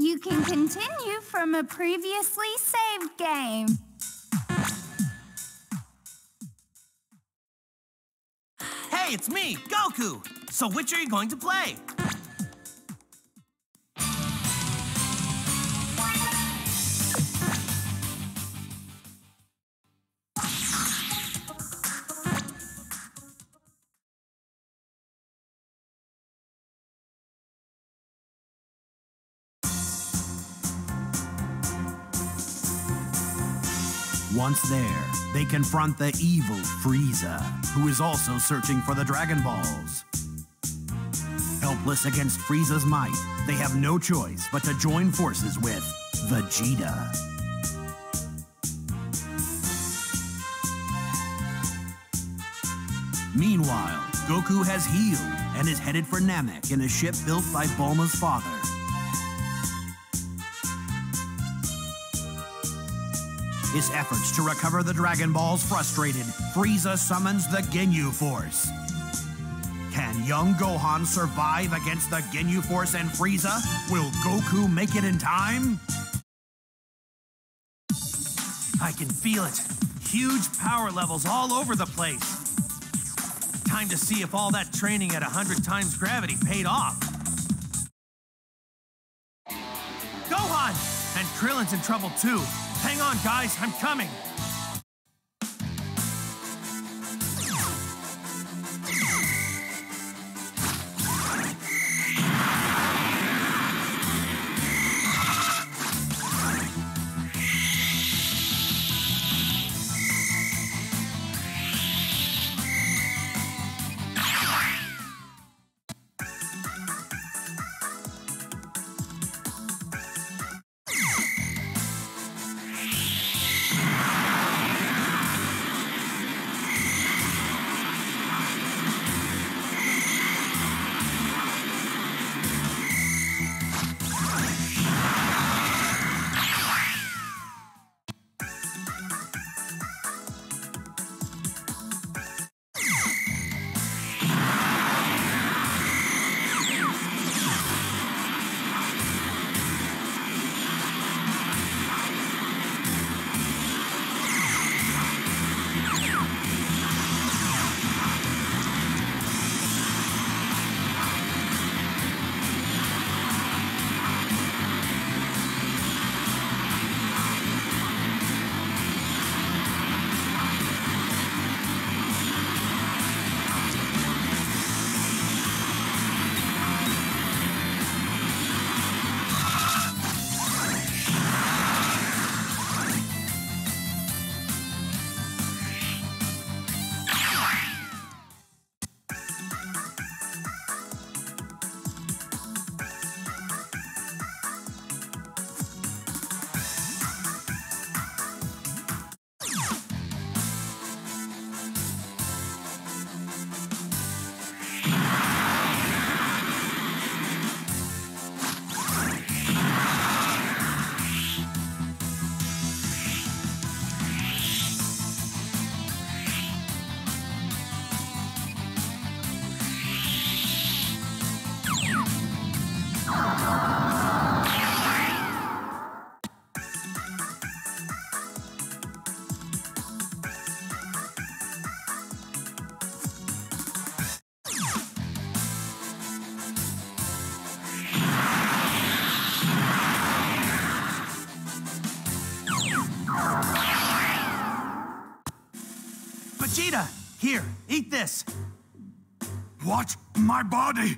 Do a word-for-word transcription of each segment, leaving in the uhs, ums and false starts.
You can continue from a previously saved game. Hey, it's me, Goku! So which are you going to play? Once there, they confront the evil Frieza, who is also searching for the Dragon Balls. Helpless against Frieza's might, they have no choice but to join forces with Vegeta. Meanwhile, Goku has healed and is headed for Namek in a ship built by Bulma's father. His efforts to recover the Dragon Balls frustrated, Frieza summons the Ginyu Force. Can young Gohan survive against the Ginyu Force and Frieza? Will Goku make it in time? I can feel it. Huge power levels all over the place. Time to see if all that training at a hundred times gravity paid off. Gohan! And Krillin's in trouble too. Hang on, guys, I'm coming. Vegeta, here, eat this. What? My body?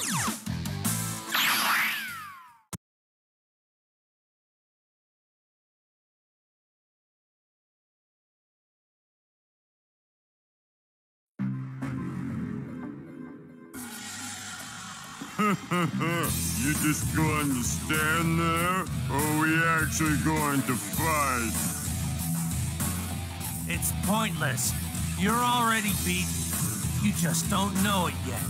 You just going to stand there, or are we actually going to fight? It's pointless. You're already beaten. You just don't know it yet.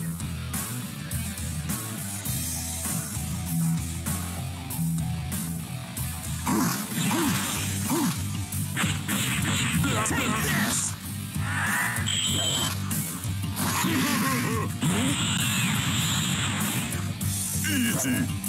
Take this! Easy. Go.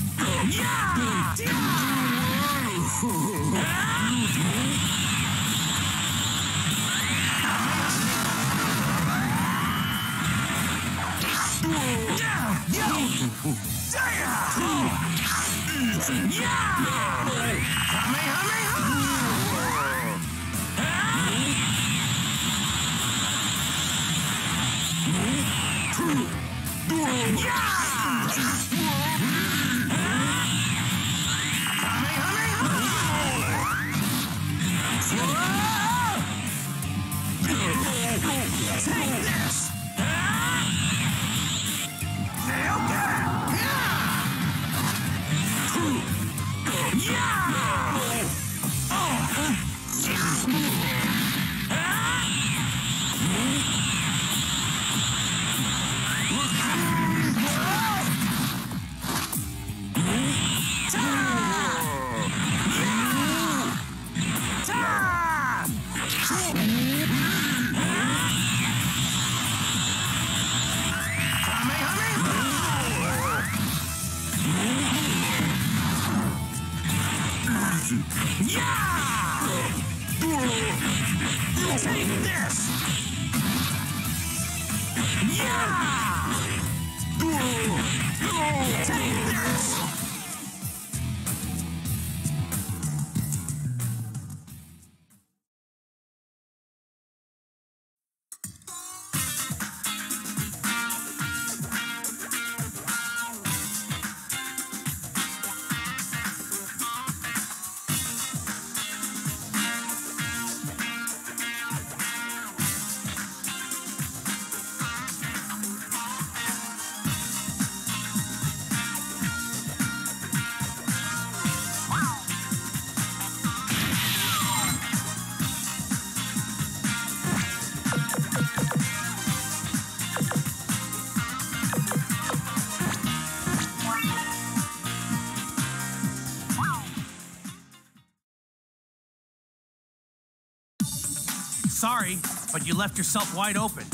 Sorry, but you left yourself wide open.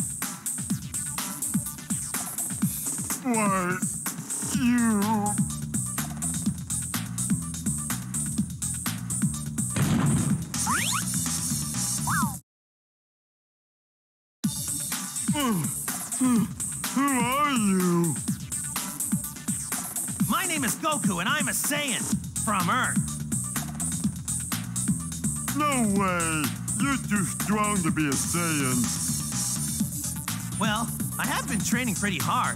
Why, you... Who are you? My name is Goku, and I'm a Saiyan from Earth. No way! You're too strong to be a Saiyan. Well, I have been training pretty hard.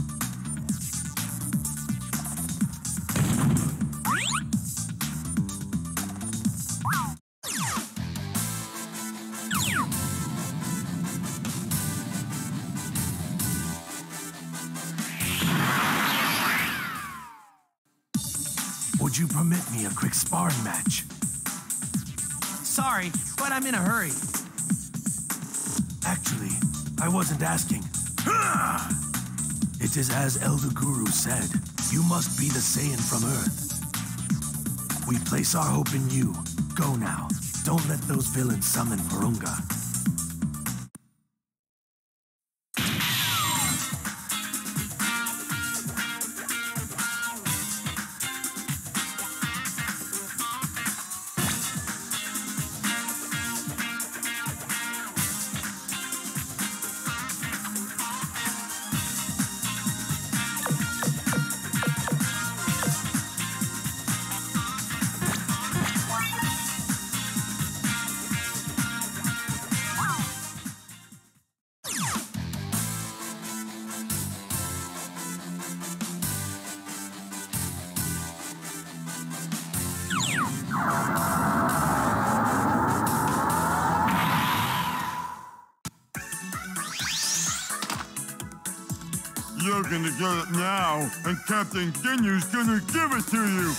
Would you permit me a quick sparring match? Sorry, but I'm in a hurry. Actually, I wasn't asking. It is as Elder Guru said, you must be the Saiyan from Earth. We place our hope in you. Go now. Don't let those villains summon Porunga. You're gonna get it now, and Captain Ginyu's gonna give it to you!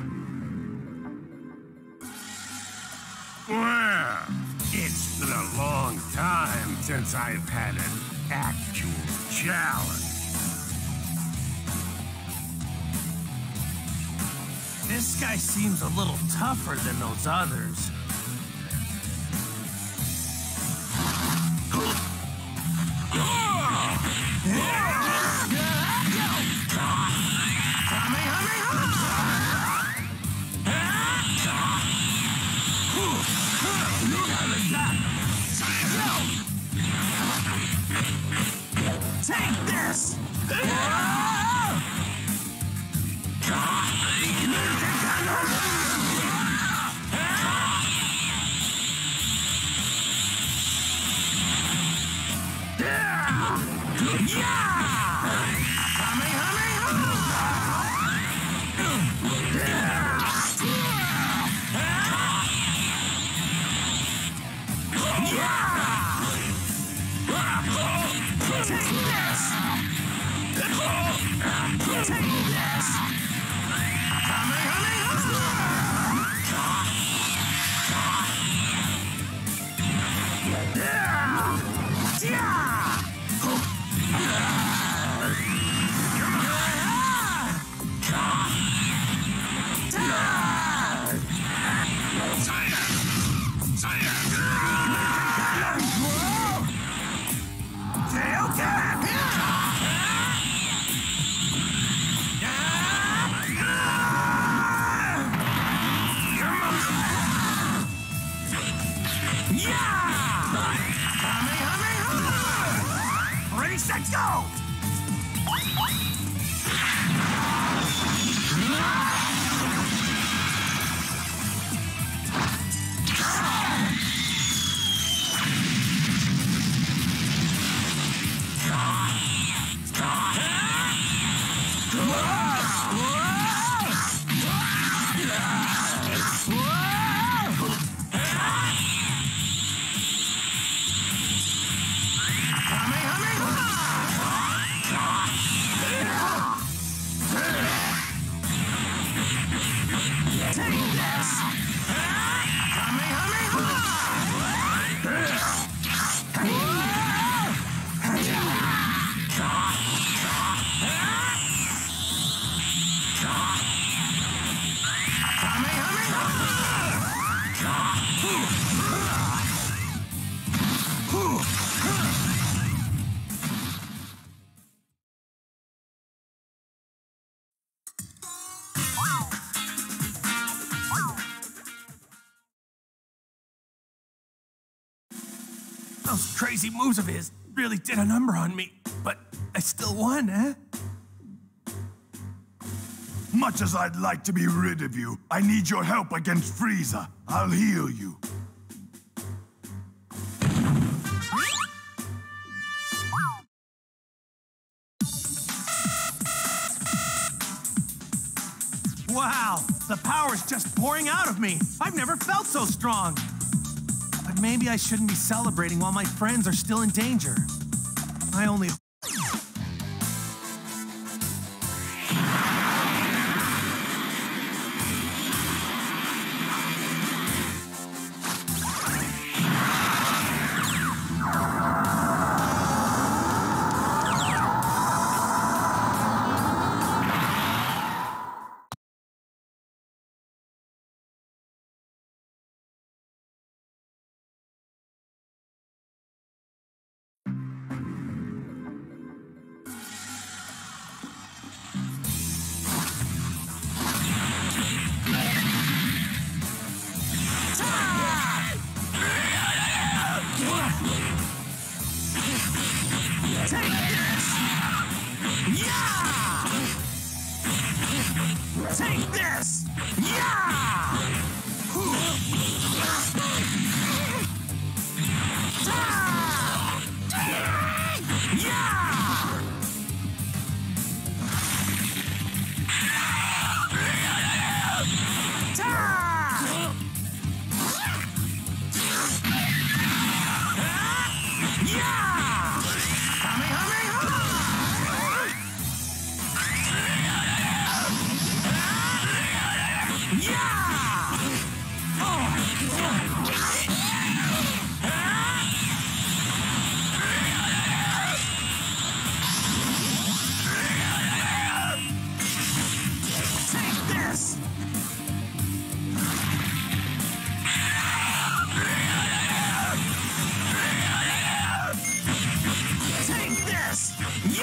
Well, it's been a long long time since I've had an actual challenge. This guy seems a little tougher than those others. Take this! Ready, set, go! Those crazy moves of his really did a number on me, but I still won, eh? Much as I'd like to be rid of you, I need your help against Frieza. I'll heal you. Wow, the power's just pouring out of me. I've never felt so strong. But maybe I shouldn't be celebrating while my friends are still in danger. I only... Take this! Yeah!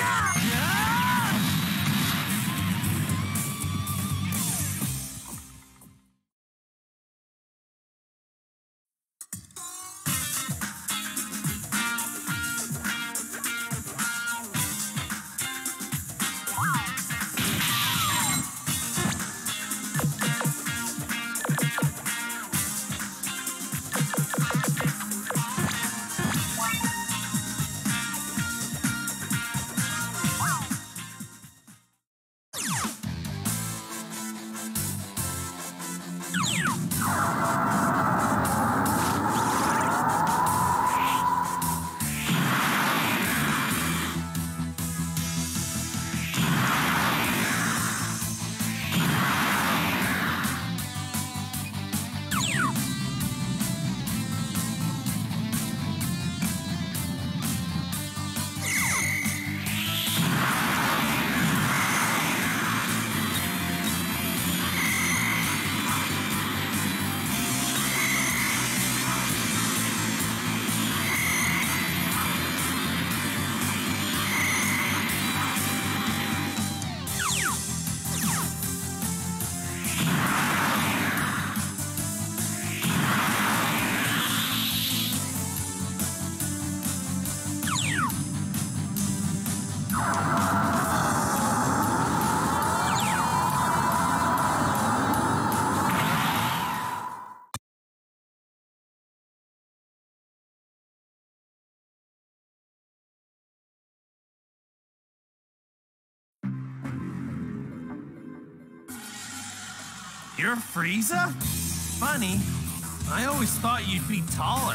You're Frieza? Funny. I always thought you'd be taller.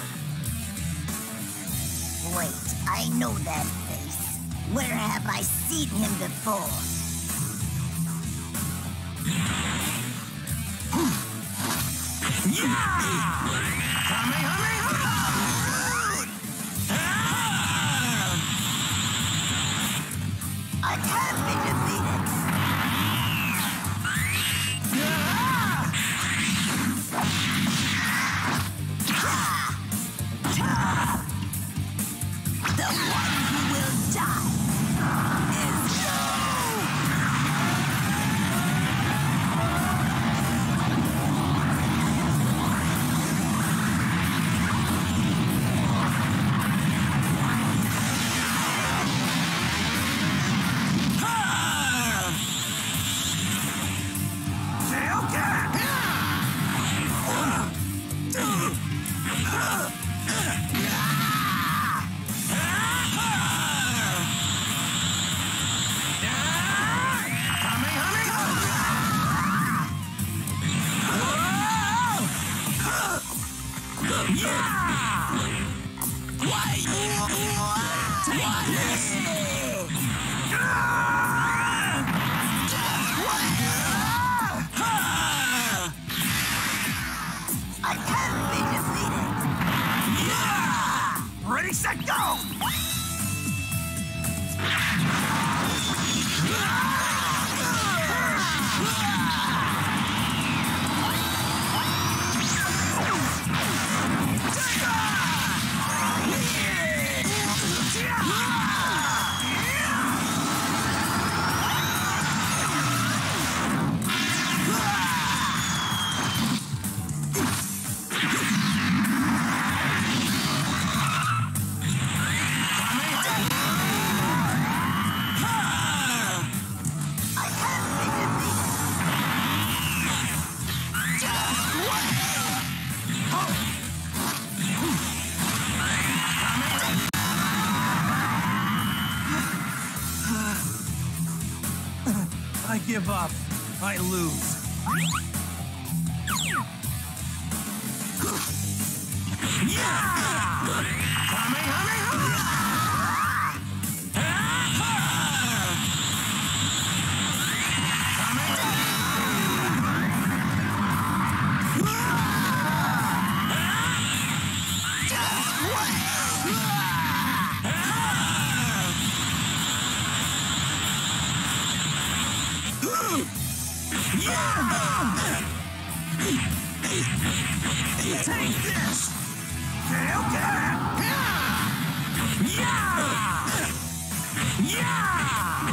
Wait, I know that face. Where have I seen him before? Yeah! Kamehameha! I can't be defeated. The one who will die is you! I can't be defeated. Yeah! Ready, set, go! I give up. I lose. Yeah! Kamehameha! Take this! Okay, okay! Yeah! Yeah!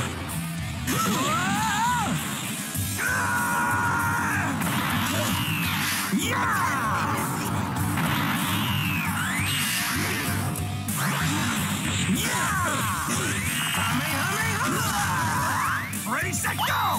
Ready, set, go!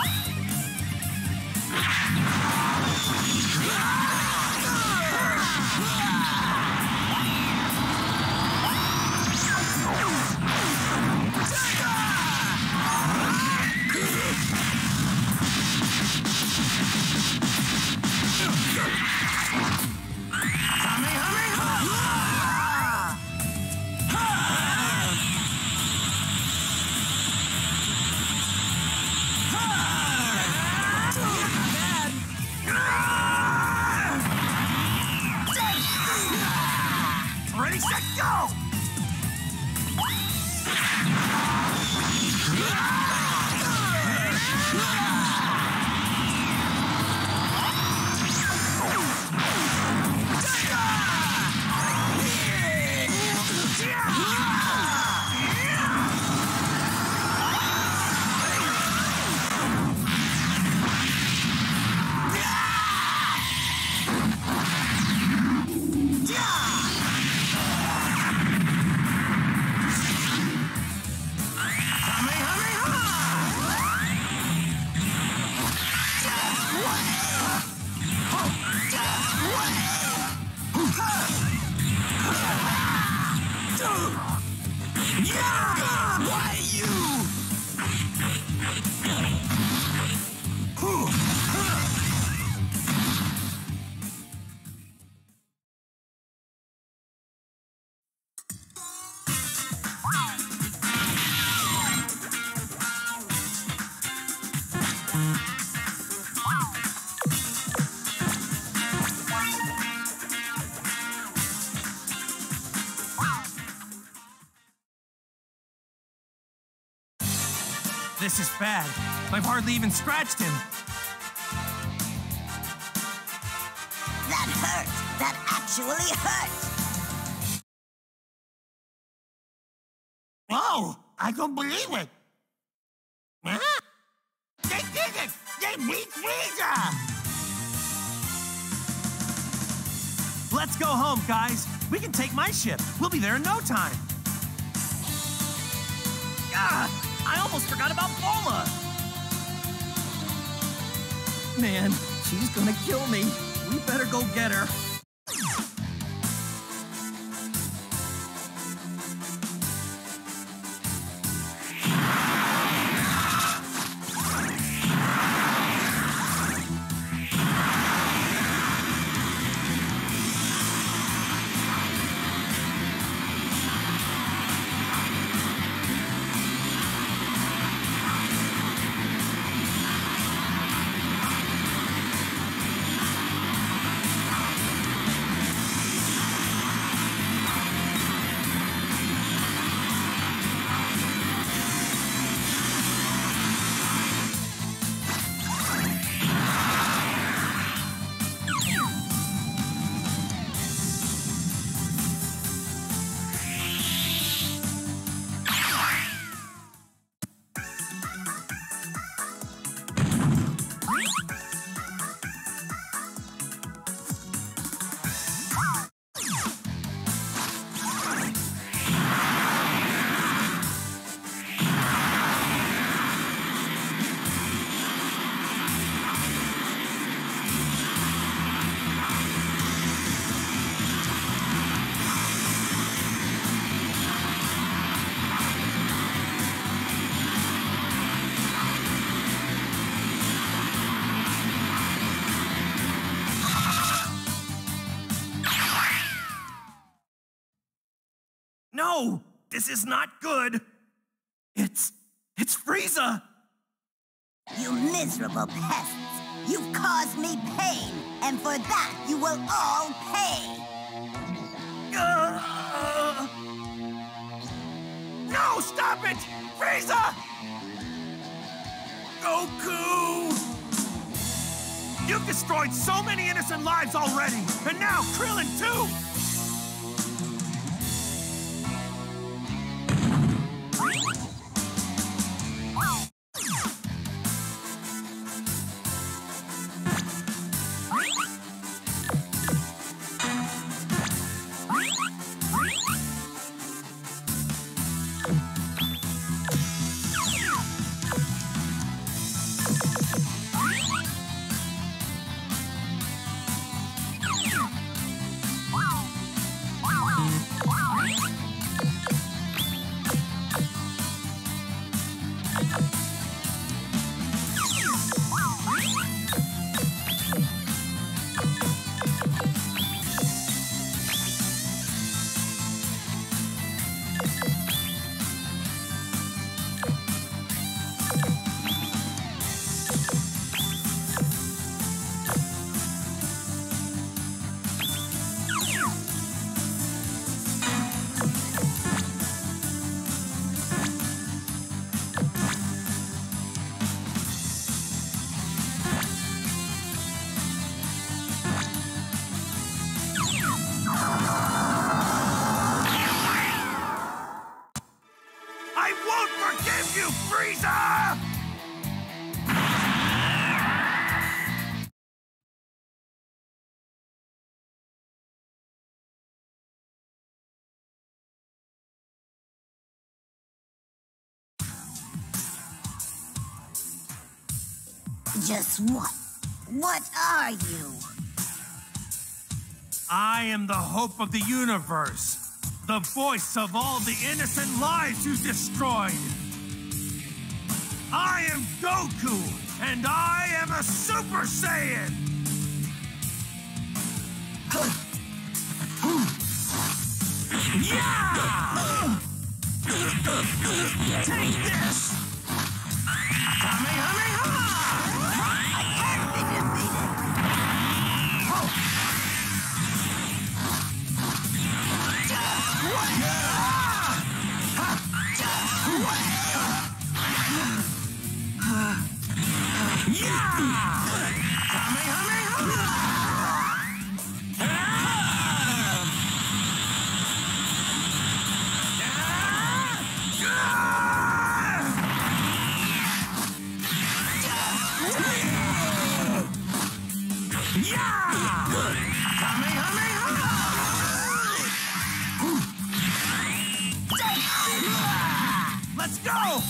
Ready, set, go! This is bad. I've hardly even scratched him. That hurt. That actually hurt. Whoa! I don't believe it. Huh? They did it! They beat Frieza! Let's go home, guys. We can take my ship. We'll be there in no time. Ah! I almost forgot about Bulma! Man, she's gonna kill me. We better go get her. No! This is not good! It's... it's Frieza! You miserable pests! You've caused me pain, and for that you will all pay! Uh, no! Stop it! Frieza! Goku! You've destroyed so many innocent lives already, and now Krillin too! I won't forgive you, Frieza! Just what? What are you? I am the hope of the universe. The voice of all the innocent lives you destroyed. I am Goku, and I am a Super Saiyan! Yeah! Take this! Kamehameha! I can't be defeated. Let's go!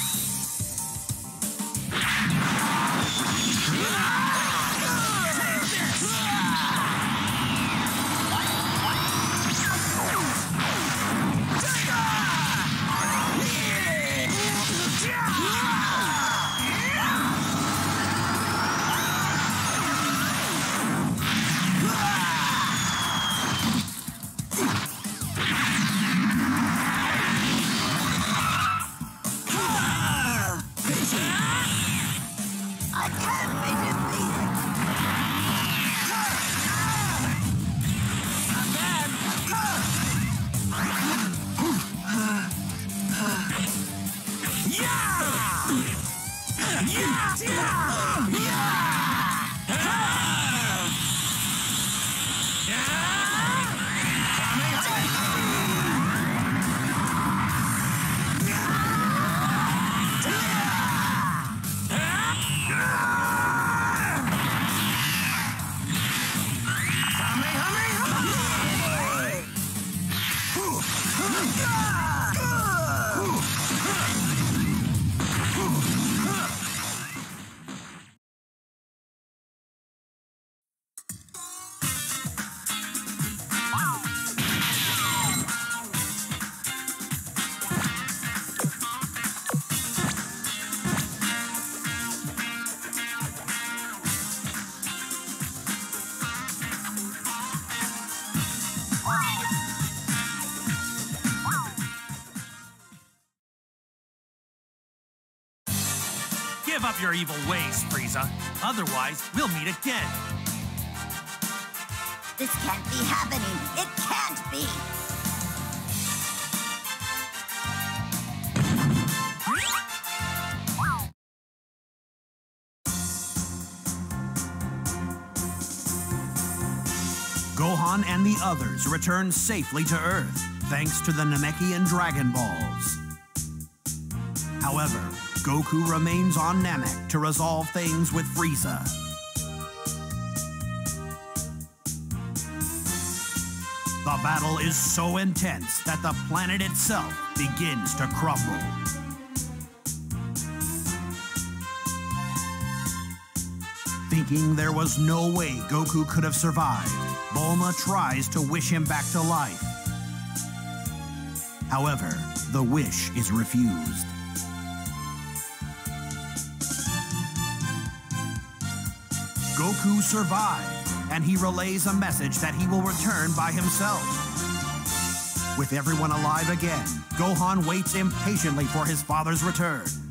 Give up your evil ways, Frieza. Otherwise, we'll meet again. This can't be happening. It can't be. Gohan and the others return safely to Earth, thanks to the Namekian Dragon Balls. However, Goku remains on Namek to resolve things with Frieza. The battle is so intense that the planet itself begins to crumble. Thinking there was no way Goku could have survived, Bulma tries to wish him back to life. However, the wish is refused. Goku survived, and he relays a message that he will return by himself. With everyone alive again, Gohan waits impatiently for his father's return.